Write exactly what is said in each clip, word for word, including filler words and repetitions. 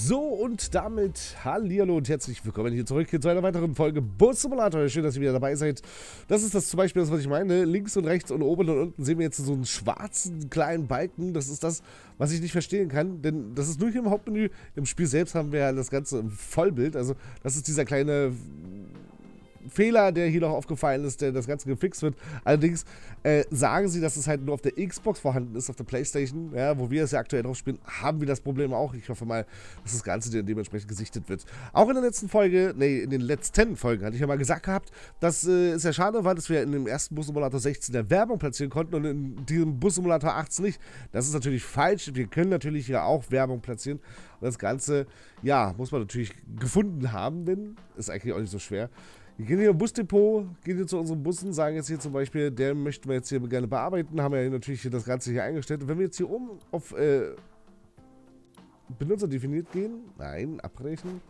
So, und damit hallihallo und herzlich willkommen hier zurück hier zu einer weiteren Folge Bus Simulator. Schön, dass ihr wieder dabei seid. Das ist das zum Beispiel das, was ich meine. Links und rechts und oben und unten sehen wir jetzt so einen schwarzen kleinen Balken. Das ist das, was ich nicht verstehen kann, denn das ist nur hier im Hauptmenü. Im Spiel selbst haben wir ja das Ganze im Vollbild. Also das ist dieser kleine Fehler, der hier noch aufgefallen ist, der das Ganze gefixt wird. Allerdings äh, sagen sie, dass es halt nur auf der Xbox vorhanden ist, auf der Playstation, ja, wo wir es ja aktuell drauf spielen, haben wir das Problem auch. Ich hoffe mal, dass das Ganze dann dementsprechend gesichtet wird. Auch in der letzten Folge, nee, in den letzten Folgen hatte ich ja mal gesagt gehabt, dass äh, es ja schade war, dass wir in dem ersten Bus Simulator sechzehn der Werbung platzieren konnten und in diesem Bus Simulator achtzehn nicht. Das ist natürlich falsch. Wir können natürlich ja auch Werbung platzieren. Und das Ganze, ja, muss man natürlich gefunden haben, denn ist eigentlich auch nicht so schwer. Wir gehen hier im Busdepot, gehen hier zu unseren Bussen, sagen jetzt hier zum Beispiel, der möchten wir jetzt hier gerne bearbeiten, haben wir ja natürlich hier das Ganze hier eingestellt. Und wenn wir jetzt hier oben auf äh, Benutzer definiert gehen, nein, abbrechen.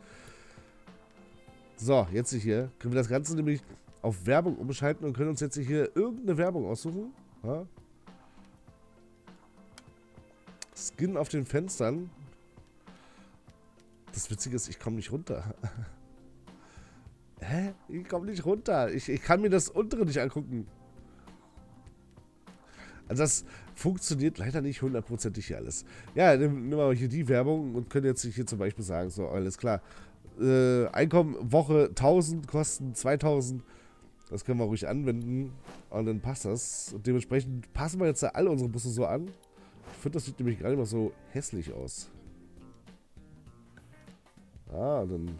So, jetzt hier, können wir das Ganze nämlich auf Werbung umschalten und können uns jetzt hier irgendeine Werbung aussuchen. Ja. Skin auf den Fenstern. Das Witzige ist, ich komme nicht runter. Hä? Ich komme nicht runter. Ich, ich kann mir das untere nicht angucken. Also das funktioniert leider nicht hundertprozentig hier alles. Ja, nehmen wir mal hier die Werbung und können jetzt hier zum Beispiel sagen, so, alles klar. Äh, Einkommen, Woche tausend, Kosten zweitausend. Das können wir ruhig anwenden. Und dann passt das. Und dementsprechend passen wir jetzt alle unsere Busse so an. Ich finde, das sieht nämlich gar nicht mal so hässlich aus. Ah, dann...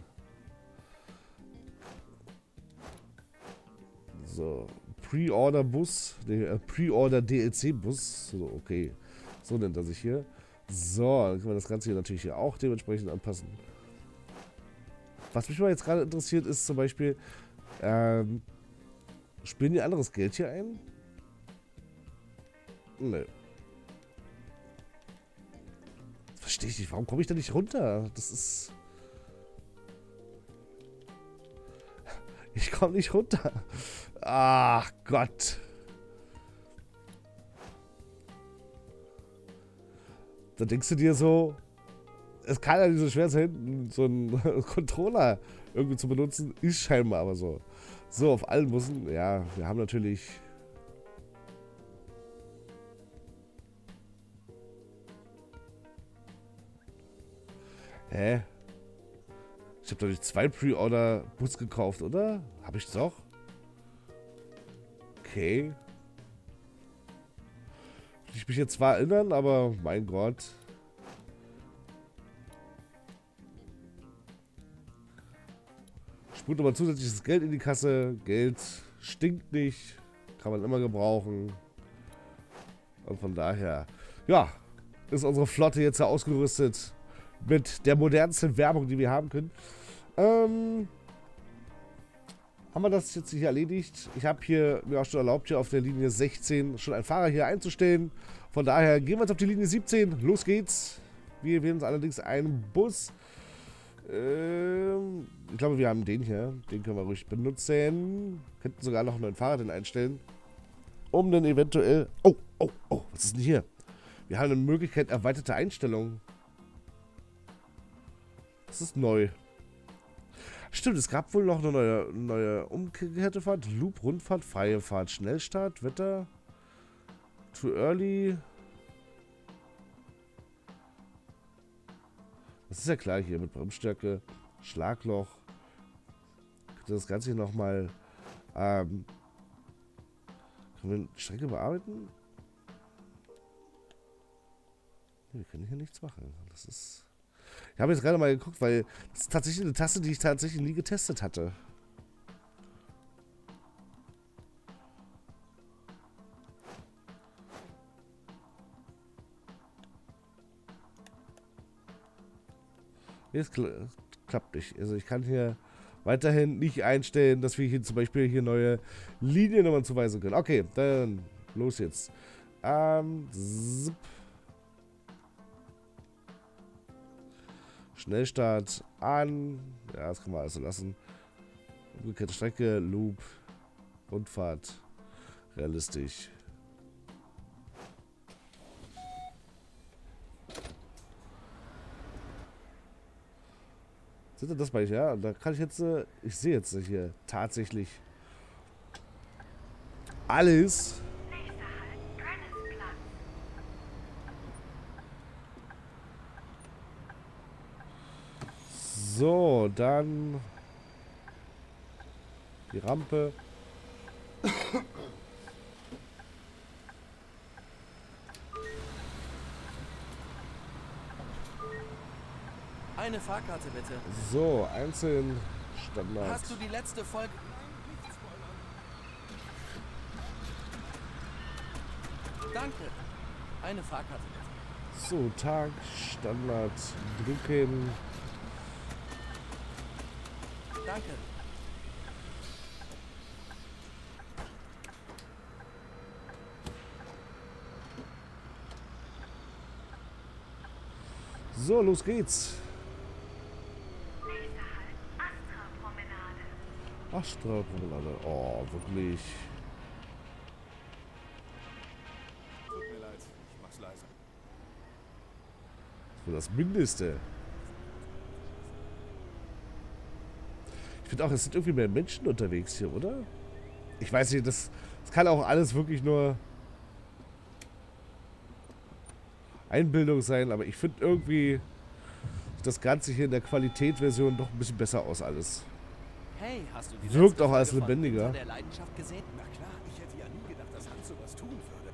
So, Pre-Order-Bus, äh, Pre-Order-D L C-Bus, so, okay, so nennt er sich hier. So, dann können wir das Ganze hier natürlich hier auch dementsprechend anpassen. Was mich mal jetzt gerade interessiert ist zum Beispiel, ähm, spielen die anderes Geld hier ein? Nö. Das verstehe ich nicht, warum komme ich da nicht runter? Das ist... Ich komme nicht runter. Ach Gott. Da denkst du dir so, es kann ja nicht so schwer sein, so einen Controller irgendwie zu benutzen. Ist scheinbar aber so. So, auf allen Bussen, ja, wir haben natürlich... Hä? Ich habe doch nicht zwei Pre-Order-Bus gekauft, oder? Habe ich doch? Okay. Ich mich jetzt zwar erinnern, aber mein Gott. Spult aber zusätzliches Geld in die Kasse. Geld stinkt nicht. Kann man immer gebrauchen. Und von daher, ja, ist unsere Flotte jetzt ja ausgerüstet mit der modernsten Werbung, die wir haben können. Ähm, haben wir das jetzt hier erledigt? Ich habe hier mir auch schon erlaubt, hier auf der Linie sechzehn schon einen Fahrer hier einzustellen. Von daher gehen wir jetzt auf die Linie siebzehn. Los geht's. Wir wählen uns allerdings einen Bus. Ähm, ich glaube, wir haben den hier. Den können wir ruhig benutzen. Könnten sogar noch einen neuen Fahrer den einstellen. Um dann eventuell... Oh, oh, oh, was ist denn hier? Wir haben eine Möglichkeit erweiterte Einstellungen. Das ist neu. Stimmt, es gab wohl noch eine neue, neue umgekehrte Fahrt. Loop, Rundfahrt, freie Fahrt, Schnellstart, Wetter. Too early. Das ist ja klar hier mit Bremsstärke, Schlagloch. Das Ganze hier nochmal. Ähm, können wir die Strecke bearbeiten? Nee, wir können hier nichts machen. Das ist... Ich habe jetzt gerade mal geguckt, weil das ist tatsächlich eine Taste, die ich tatsächlich nie getestet hatte. Jetzt kla klappt nicht. Also ich kann hier weiterhin nicht einstellen, dass wir hier zum Beispiel hier neue Liniennummern zuweisen können. Okay, dann los jetzt. Ähm, zip. Schnellstart an. Ja, das können wir also lassen. Umgekehrte Strecke, Loop, Rundfahrt, realistisch. Seht ihr das bei ich? Ja, da kann ich jetzt, äh, ich sehe jetzt hier tatsächlich alles. So, dann die Rampe. Eine Fahrkarte bitte. So, einzeln Standard. Hast du die letzte Folge? Danke. Eine Fahrkarte bitte. So, Tag, Standard, drücken. Danke. So, los geht's. Astra-Promenade. Oh, wirklich. Tut mir leid, ich mach's leiser. Für das Mindeste. Ich finde auch, es sind irgendwie mehr Menschen unterwegs hier, oder? Ich weiß nicht, das, das kann auch alles wirklich nur Einbildung sein, aber ich finde irgendwie sieht das Ganze hier in der Qualitätsversion doch ein bisschen besser aus alles. Hey, hast du die Wirkt letzte auch als Folge von lebendiger. Winter der Leidenschaft gesehen? Na klar, ich hätte ja nie gedacht, dass Hans sowas tun würde.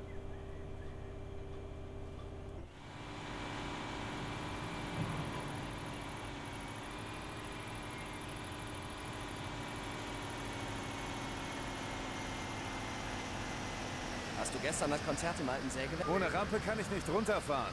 Hast du gestern das Konzert im alten Sägewerk? Ohne Rampe kann ich nicht runterfahren.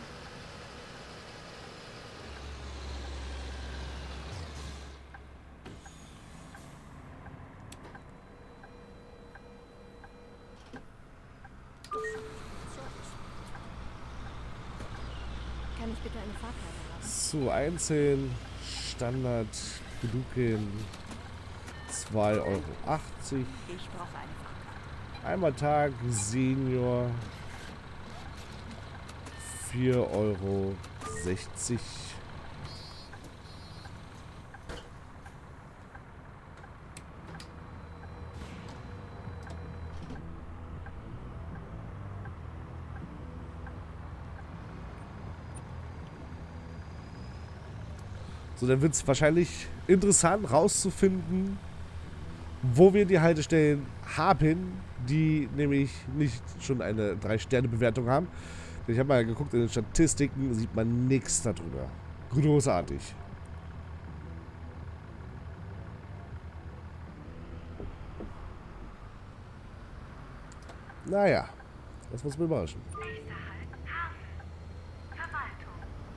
Kann ich bitte eine Fahrkarte haben? So, einzeln, Standard, Geduken, zwei Euro achtzig. Ich brauche eine Fahrkarte. Einmal Tag, Senior, vier Euro sechzig. So, dann wird es wahrscheinlich interessant rauszufinden, wo wir die Haltestellen haben, die nämlich nicht schon eine drei Sterne Bewertung haben. Ich habe mal geguckt, in den Statistiken sieht man nichts darüber. Großartig. Naja, das muss man überraschen. Nächster Halt, Hafen. Verwaltung.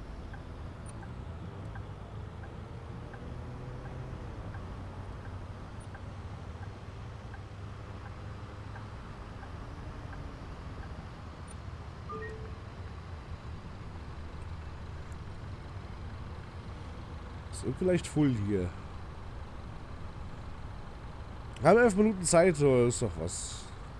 Ist vielleicht full hier. Haben elf Minuten Zeit, so ist doch was.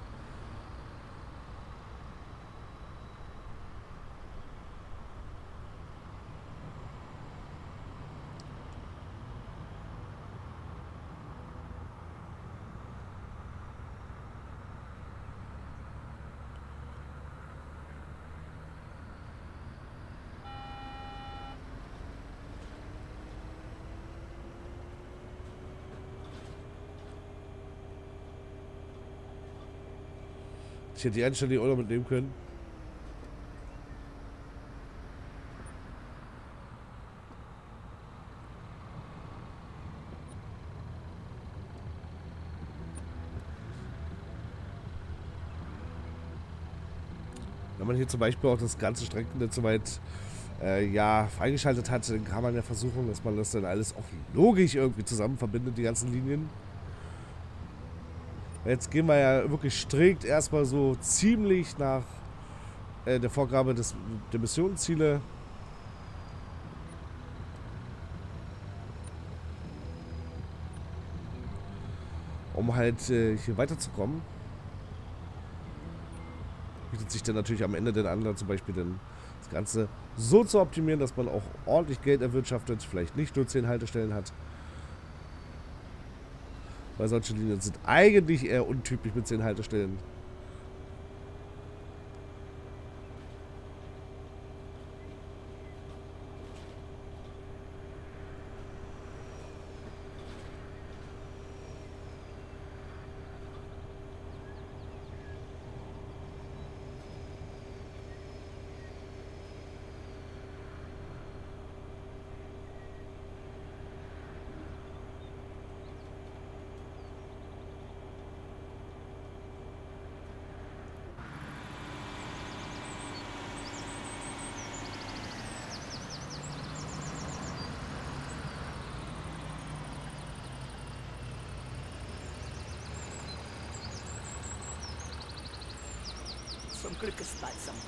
Ich hätte die Einstellung auch noch mitnehmen können. Wenn man hier zum Beispiel auch das ganze Streckennetz soweit äh, ja, freigeschaltet hat, dann kann man ja versuchen, dass man das dann alles auch logisch irgendwie zusammen verbindet, die ganzen Linien. Jetzt gehen wir ja wirklich strikt erstmal so ziemlich nach äh, der Vorgabe des, der Missionsziele. Um halt äh, hier weiterzukommen. Bietet sich dann natürlich am Ende dann an, zum Beispiel dann das Ganze so zu optimieren, dass man auch ordentlich Geld erwirtschaftet, vielleicht nicht nur zehn Haltestellen hat. Weil solche Linien sind eigentlich eher untypisch mit zehn Haltestellen. Zum Glück ist bald Sonntag.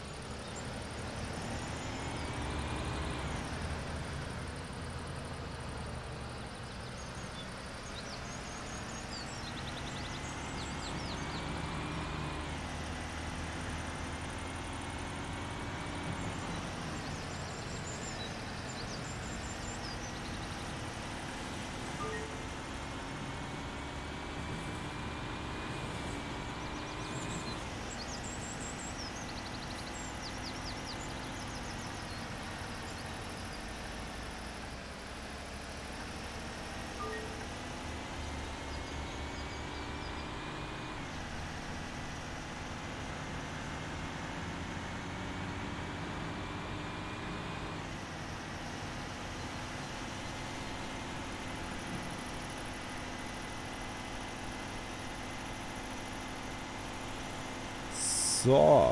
So.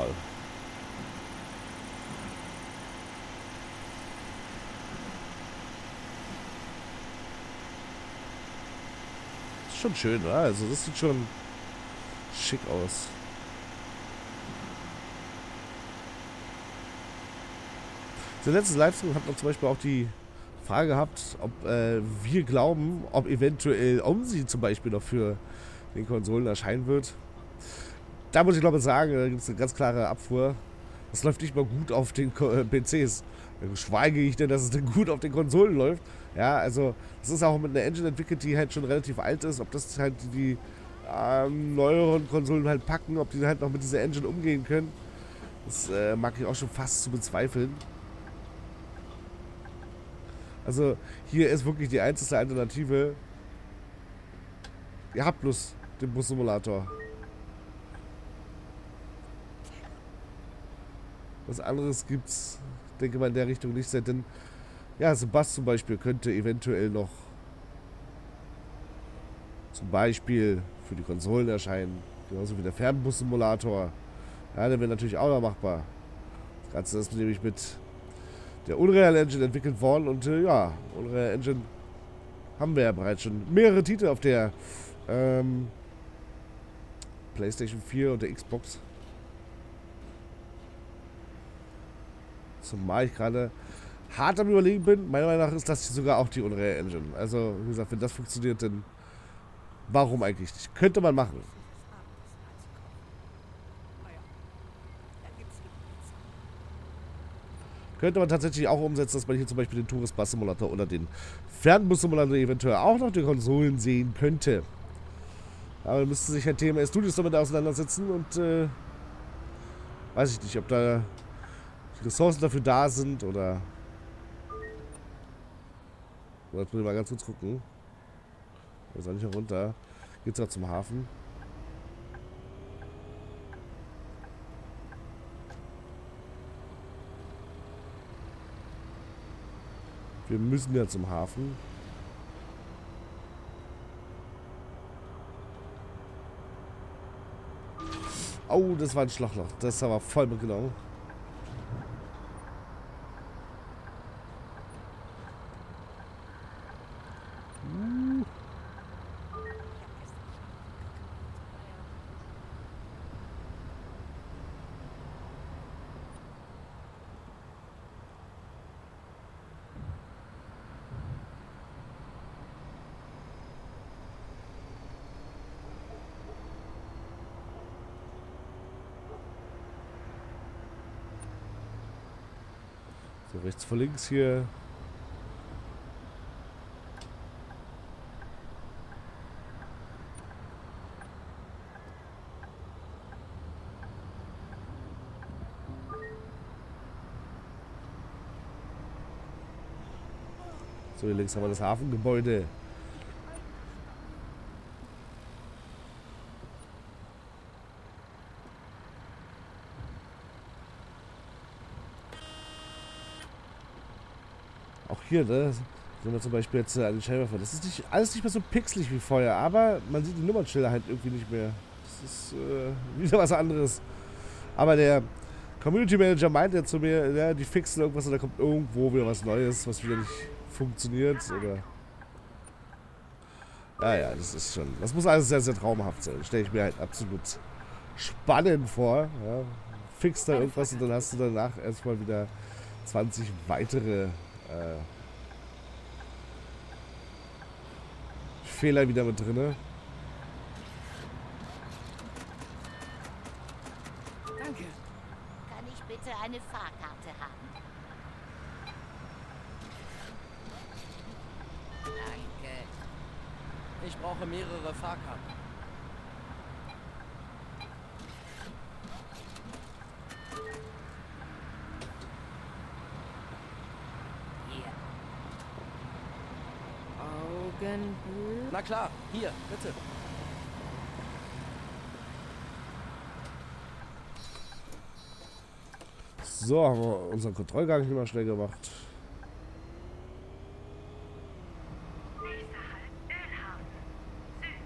Ist schon schön, oder? Also das sieht schon schick aus. Der letzte Livestream hat man zum Beispiel auch die Frage gehabt, ob äh, wir glauben, ob eventuell OMSI zum Beispiel noch für den Konsolen erscheinen wird. Da muss ich glaube ich sagen, da gibt es eine ganz klare Abfuhr. Das läuft nicht mal gut auf den Ko P Cs. Schweige ich denn, dass es denn gut auf den Konsolen läuft. Ja, also das ist auch mit einer Engine entwickelt, die halt schon relativ alt ist. Ob das halt die ähm, neueren Konsolen halt packen, ob die halt noch mit dieser Engine umgehen können, das äh, mag ich auch schon fast zu bezweifeln. Also hier ist wirklich die einzige Alternative. Ihr habt bloß den Bus-Simulator. Was anderes gibt's, denke mal, in der Richtung nicht. Denn ja, Sebast zum Beispiel könnte eventuell noch zum Beispiel für die Konsolen erscheinen. Genauso wie der Fernbus-Simulator. Ja, der wäre natürlich auch noch machbar. Das Ganze ist nämlich mit der Unreal Engine entwickelt worden. Und äh, ja, Unreal Engine haben wir ja bereits schon mehrere Titel auf der ähm, PlayStation vier und der Xbox. Zumal ich gerade hart am Überlegen bin. Meiner Meinung nach ist das hier sogar auch die Unreal Engine. Also, wie gesagt, wenn das funktioniert, dann warum eigentlich nicht? Könnte man machen. Könnte man tatsächlich auch umsetzen, dass man hier zum Beispiel den Tourist Bus Simulator oder den Fernbus Simulator eventuell auch noch die Konsolen sehen könnte. Aber dann müsste sich halt T M S Studios damit auseinandersetzen und äh, weiß ich nicht, ob da die Ressourcen dafür da sind oder. Jetzt muss ich mal ganz kurz gucken. Wir sind nicht herunter. Geht's noch zum Hafen? Wir müssen ja zum Hafen. Oh, das war ein Schlagloch. Das haben wir voll mitgenommen. So, rechts vor links hier. So, hier links haben wir das Hafengebäude. Auch hier, ne, sehen wir zum Beispiel jetzt äh, einen Scheinwerfer. Das ist nicht, alles nicht mehr so pixelig wie vorher, aber man sieht die Nummernschilder halt irgendwie nicht mehr. Das ist äh, wieder was anderes. Aber der Community Manager meinte zu mir, ja, die fixen irgendwas und da kommt irgendwo wieder was Neues, was wieder nicht funktioniert, oder... Ja, ja, das ist schon... Das muss alles sehr, sehr traumhaft sein. Stelle ich mir halt absolut spannend vor. Ja. Fix da irgendwas und dann hast du danach erstmal wieder zwanzig weitere äh, Fehler wieder mit drinne. Danke. Kann ich bitte eine Fahrkarte haben? Danke. Ich brauche mehrere Fahrkarten. Hier. Augenblick. Na klar, hier, bitte. So, haben wir unseren Kontrollgang hier mal schnell gemacht. Nächster Halt, Ölhafen. Süd.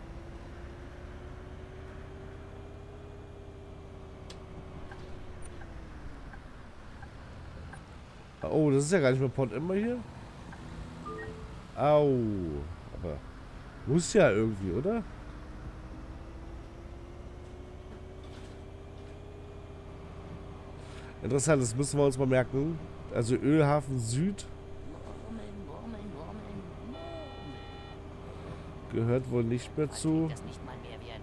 Oh, das ist ja gar nicht mehr Port Emma hier. Au. Aber muss ja irgendwie, oder? Interessant, das müssen wir uns mal merken. Also Ölhafen Süd Murmeln, murmeln, murmeln, murmeln. gehört wohl nicht mehr Man zu nimmt das nicht mal mehr wie ein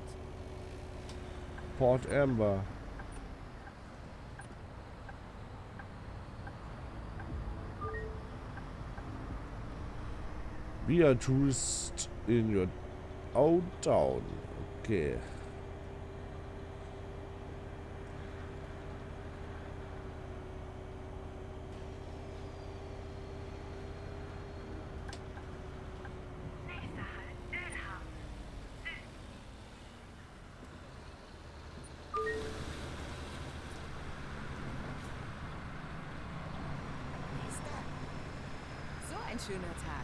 Wort. Port Amber. Be a tourist in your own town. Okay. Nächster Halt, Ölhafen. Nächster. So ein schöner Tag.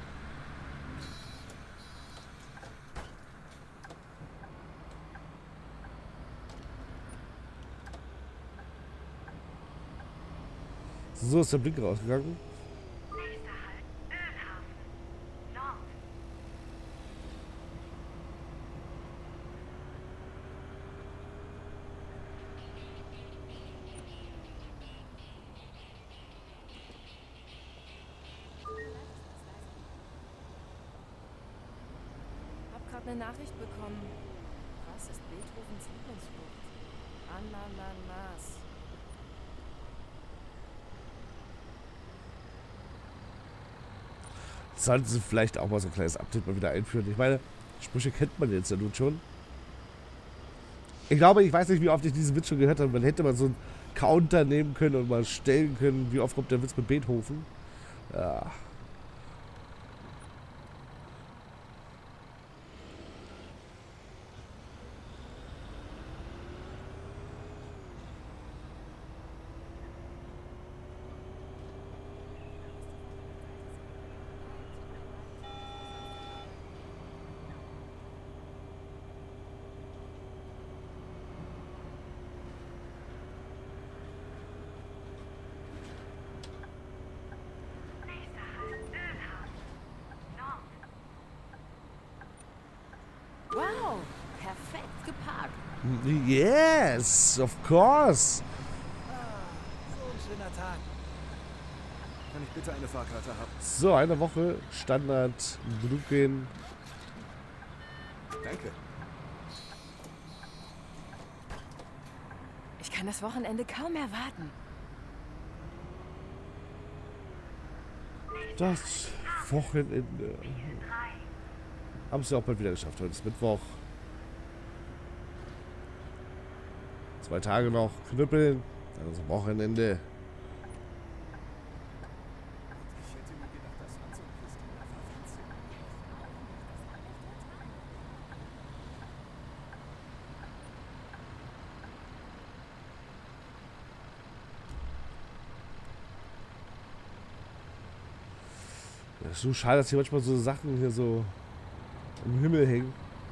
So ist der Blick rausgegangen. Nächster Halt, Ölhafen. Nord. Hab gerade eine Nachricht bekommen. Was ist Beethovens Lieblingsfrucht? Ananas. Sollten sie vielleicht auch mal so ein kleines Update mal wieder einführen. Ich meine, Sprüche kennt man jetzt ja nun schon. Ich glaube, ich weiß nicht, wie oft ich diesen Witz schon gehört habe. Man hätte mal so einen Counter nehmen können und mal stellen können, wie oft kommt der Witz mit Beethoven. Ja. Nächster Halt, Ölhafen. Nord. Wow, perfekt geparkt. Yes, of course. So ein schöner Tag. Kann ich bitte eine Fahrkarte haben? So, eine Woche Standard Bluegreen. Danke. Ich kann das Wochenende kaum erwarten. Das Wochenende. Haben sie auch bald wieder geschafft. Heute ist Mittwoch. Zwei Tage noch knüppeln. Dann ist Wochenende. Ich hätte mir gedacht, dass Hans und Christina verwandt sind. Das ist so schade, dass hier manchmal so Sachen hier so im Himmel hängen.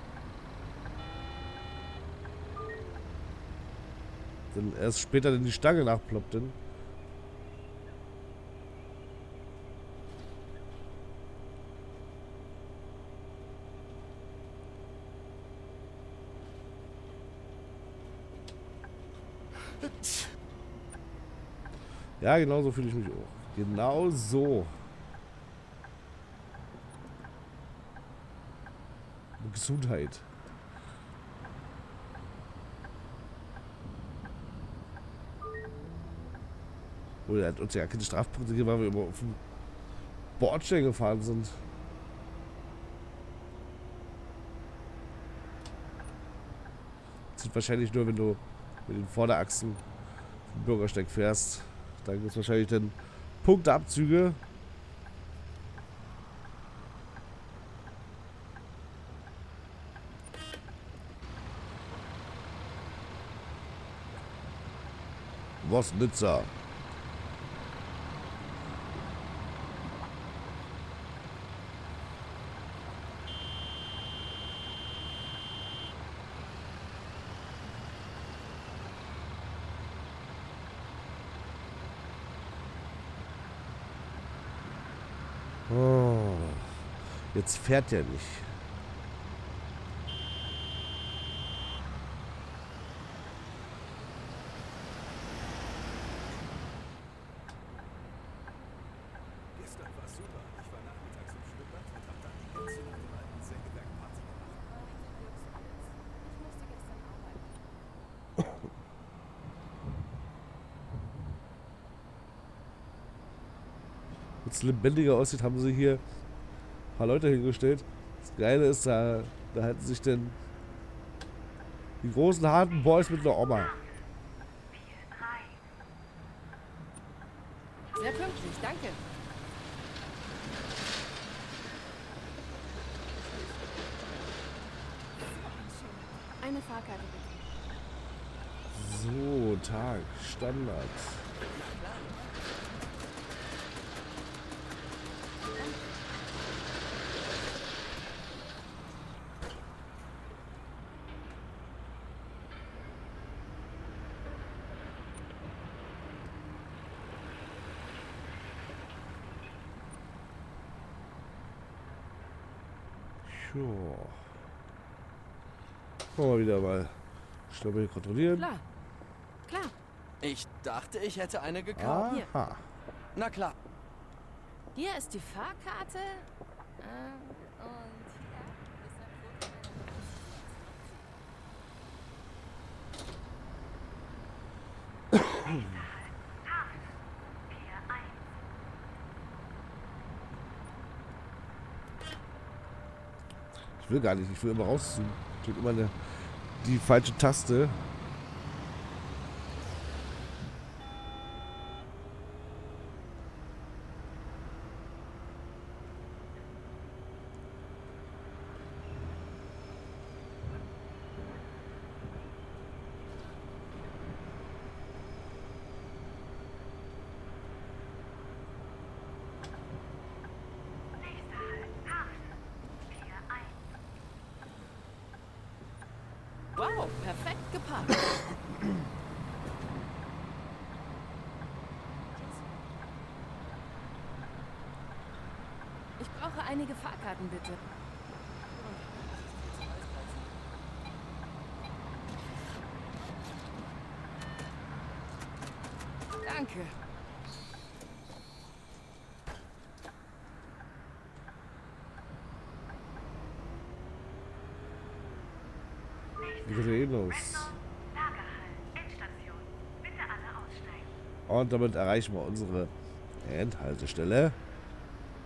Dann erst später dann die Stange nachploppt. Dann. Ja, genau so fühle ich mich auch. Genau so. Gesundheit. Oh, er hat uns ja keine Strafpunkte gegeben, weil wir immer auf dem Bordstein gefahren sind. Das sieht wahrscheinlich nur, wenn du mit den Vorderachsen vom Bürgersteig fährst. Da gibt es wahrscheinlich dann Punkteabzüge. Was Nizza? Oh, jetzt fährt er nicht. Gestern war super. Ich war nachmittags im Schwimmbad und hab dann die ganze Nacht im alten Sägewerk Party gemacht. Ich musste gestern arbeiten. Wenn es lebendiger aussieht, haben sie hier ein paar Leute hingestellt. Das Geile ist, da, da halten sich denn die großen harten Boys mit einer Oma. Sehr pünktlich, danke. Eine Fahrkarte bitte. So, Tag, Standard. Jo. Wollen wir wieder mal schnell kontrollieren. Klar. Klar. Ich dachte, ich hätte eine gekauft. Hier. Aha. Na klar. Hier ist die Fahrkarte. Äh, und hier ist ein Foto. Ich will gar nicht, ich will immer rauszoomen. Ich drücke immer eine, die falsche Taste. Wow, perfekt geparkt. Ich brauche einige Fahrkarten, bitte. Danke. Wie geht eh los? Lagerhall, Endstation. Bitte alle aussteigen. Und damit erreichen wir unsere Endhaltestelle.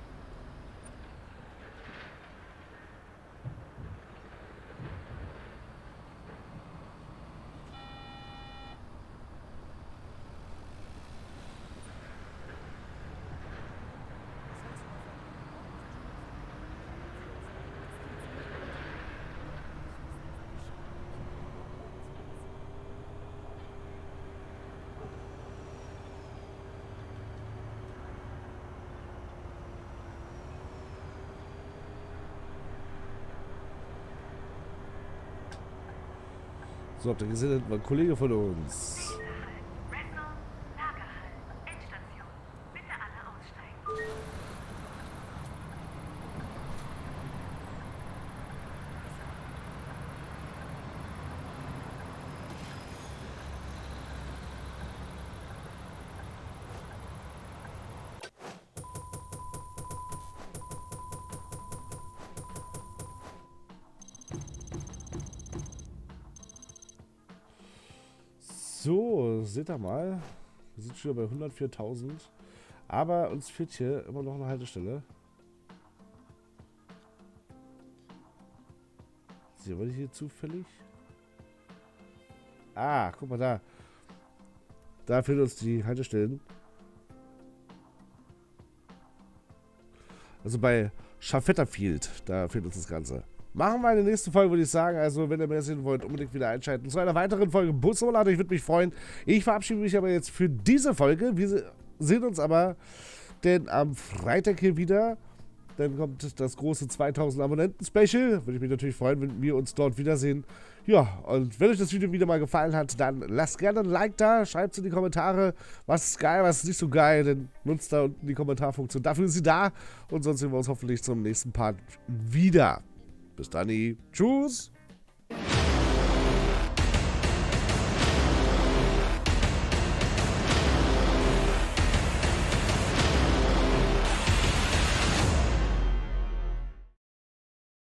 So, habt ihr gesehen, das war ein Kollege von uns. Rental, Lagerhall, Endstation. Bitte alle aussteigen. So, seht ihr mal. Wir sind schon bei hundertviertausend. Aber uns fehlt hier immer noch eine Haltestelle. Sehen wir die hier zufällig? Ah, guck mal da. Da fehlen uns die Haltestellen. Also bei Schafetterfield, da fehlt uns das Ganze. Machen wir in der nächsten Folge, würde ich sagen. Also, wenn ihr mehr sehen wollt, unbedingt wieder einschalten zu einer weiteren Folge Bus-Simulator. Ich würde mich freuen. Ich verabschiede mich aber jetzt für diese Folge. Wir sehen uns aber denn am Freitag hier wieder. Dann kommt das große zweitausend Abonnenten-Special. Würde ich mich natürlich freuen, wenn wir uns dort wiedersehen. Ja, und wenn euch das Video wieder mal gefallen hat, dann lasst gerne ein Like da. Schreibt es in die Kommentare, was ist geil, was ist nicht so geil. Dann nutzt da unten die Kommentarfunktion. Dafür ist sie da. Und sonst sehen wir uns hoffentlich zum nächsten Part wieder. Bis dann. Tschüss.